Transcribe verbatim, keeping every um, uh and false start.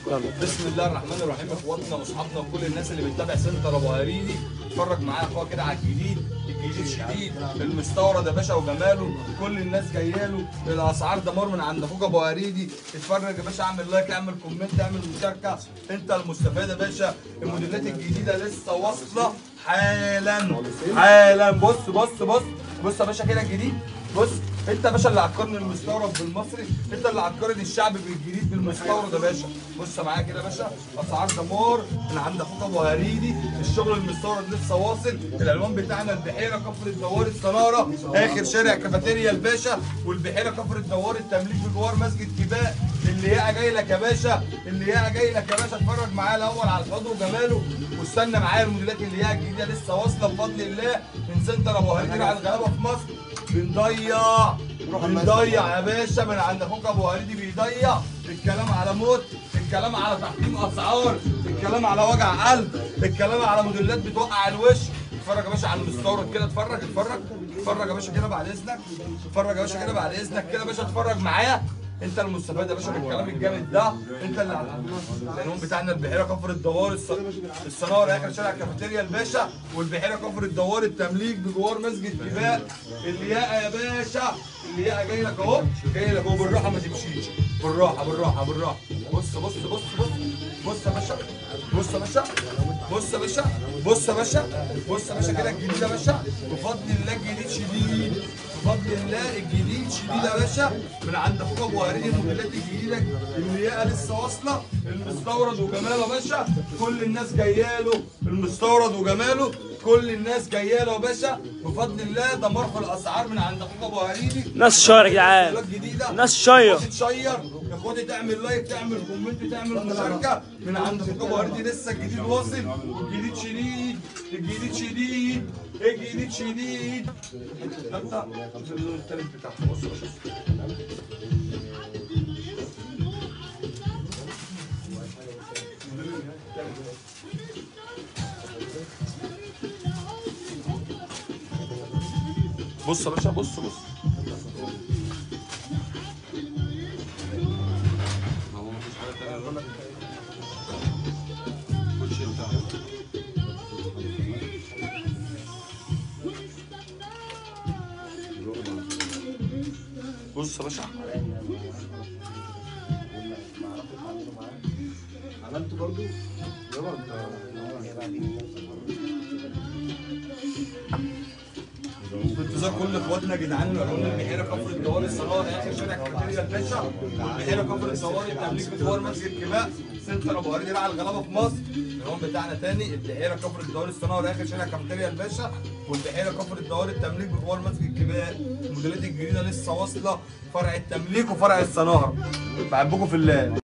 بسم الله الرحمن الرحيم. اخواتنا واصحابنا وكل الناس اللي بتتابع سنتر ابو هريدي، اتفرج معايا اخويا كده على الجديد الجديد شديد المستورد يا باشا وجماله. كل الناس جايه له، الاسعار دمار من عند اخوك ابو هريدي. اتفرج يا باشا، اعمل لايك، اعمل كومنت، اعمل مشاركه، انت المستفاد يا باشا. الموديلات الجديده لسه واصله حالا حالا. بص بص بص بص يا باشا كده الجديد. بص انت يا باشا اللي هتقارن المستورد بالمصري، انت اللي هتقارن الشعب بالجديد بالمستورد يا باشا. بص معايا كده يا باشا، اسعار دمار من عند اخوك ابو هريدي. الشغل المستورد لسه واصل. العنوان بتاعنا البحيره كفر الدوار الصناره، اخر شارع كافيتيريا الباشا، والبحيره كفر الدوار التمليك بجوار مسجد كباء. اللي ياقه جاي لك يا باشا، اللي ياقه جاي لك يا باشا. اتفرج معايا الاول على الحوض وجماله، واستنى معايا الموديلات اللي ياقه الجديده لسه واصله بفضل الله من سنتر ابو هريدي على الغلابه في مصر. بنضيع بنضيع يا باشا من عند اخوك ابو هريدي، بيضيع. الكلام على موت، الكلام على تحطيم اسعار، الكلام على وجع قلب، الكلام على موديلات بتوقع الوش. اتفرج يا باشا على المستورد كده، اتفرج اتفرج اتفرج يا باشا كده بعد اذنك، اتفرج يا باشا كده بعد اذنك كده يا باشا. اتفرج معايا، انت المستفاد يا باشا من الكلام الجامد ده. انت اللي العنوان بتاعنا البحيره كفر الدوار الصناره، اخر شارع كافيتيريا الباشا، والبحيره كفر الدوار التمليك بجوار مسجد كباء. الياقه يا باشا، الياقه جاي لك اهو، جاي لك اهو. بالراحه ما تمشيش، بالراحه بالراحه بالراحه. بص بص بص بص بص يا باشا، بص يا باشا، بص يا باشا، بص يا باشا، بص يا باشا كده الجديد يا باشا. بفضل الله الجديد شديد، بفضل الله الجديد شديد يا باشا من عند اخوك ابو هريدي. الموديلات الجديده اللي لسه واصله، المستورد وجماله يا باشا. كل الناس جايه له، المستورد وجماله، كل الناس جايه له يا باشا بفضل الله. دمار في الاسعار من عند اخوك ابو هريدي. ناس شاير يا جدعان، ناس شاير. تشير يا اخواتي، تعمل لايك، تعمل كومنت، تعمل مشاركه من عند اخوك ابو هريدي. لسه الجديد واصل، والجديد شديد، الجديد شديد، الجديد شديد. التالت بتاعه بص يا باشا، بص يا باشا، بص بص بص يا باشا. عملته برضه يابا انت. في انتظار كل اخواتنا يا جدعان. العنوان البحيره كفر الدوار الصناره، اخر شارع كافيتيريا الباشا، والبحيره كفر الدوار التمليك بجوار مسجد كباء. سنتر ابو هريدي على الغلابه في مصر. العنوان بتاعنا تاني البحيره كفر الدوار الصناره، اخر شارع كافيتيريا الباشا، والبحيره كفر الدوار التمليك بجوار مسجد كباء. الموديلات الجديده لسه واصله، فرع التمليك وفرع الصناره. بحبكم في الله.